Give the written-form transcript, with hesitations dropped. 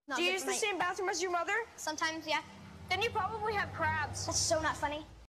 Do you use the same bathroom as your mother? Sometimes, yeah. Then you probably have crabs. That's so not funny.